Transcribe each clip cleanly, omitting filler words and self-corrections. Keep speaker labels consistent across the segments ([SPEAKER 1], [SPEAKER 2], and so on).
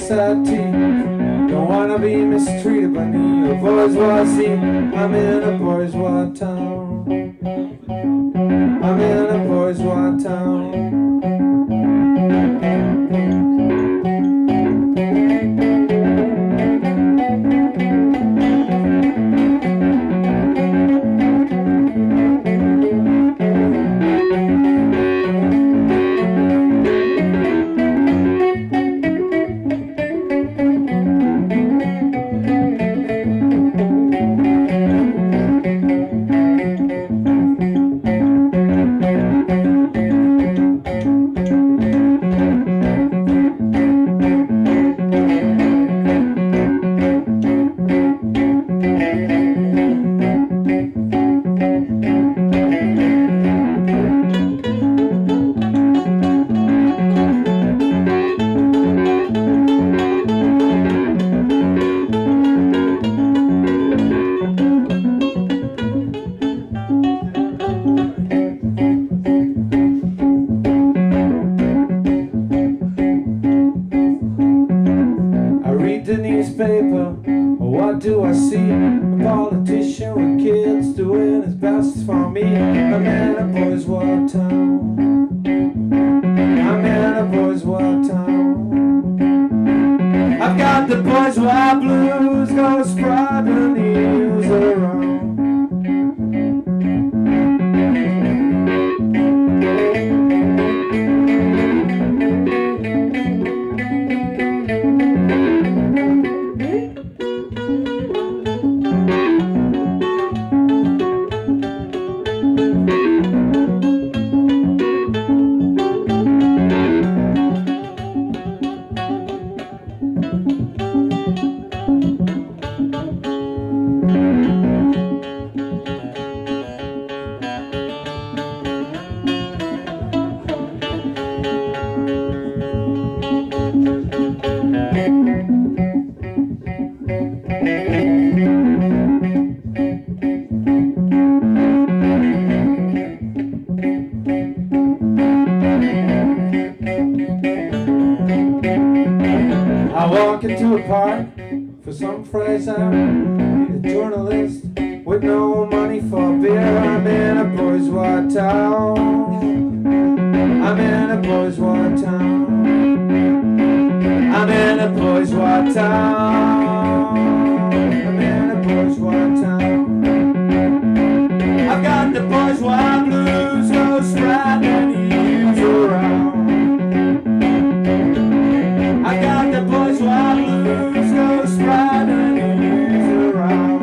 [SPEAKER 1] sad teeth. Don't wanna be mistreated by me, a bourgeois scene. I'm in a bourgeois town. I'm in a bourgeois town. The newspaper, what do I see? A politician with kids doing his best for me. I'm in a bourgeois town. I'm in a bourgeois town. I've got the bourgeois blues, go spread the news around. I walk into a park for some fresh air. Need a journalist with no money for beer. I'm in a bourgeois town. I'm in a bourgeois town. I'm in a bourgeois town. I'm in a bourgeois town. I've got the bourgeois blues, go spread the news around. I got the bourgeois blues, go spread the news around.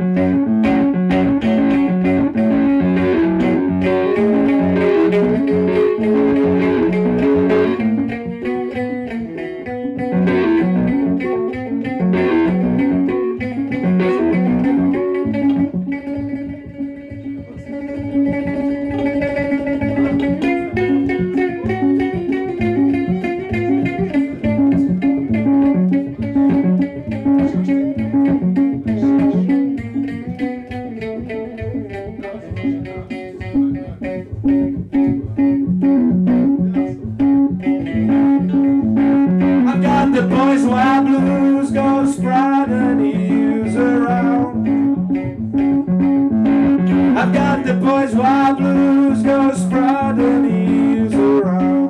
[SPEAKER 1] The bourgeois blues go spread the news around. I've got the bourgeois blues go spread the news around.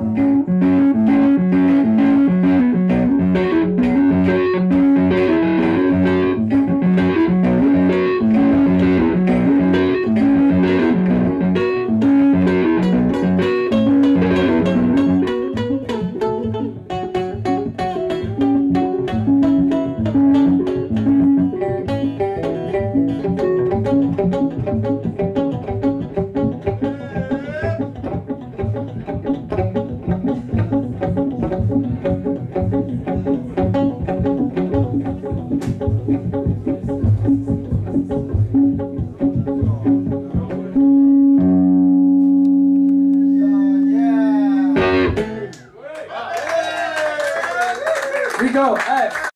[SPEAKER 1] We go. Hey.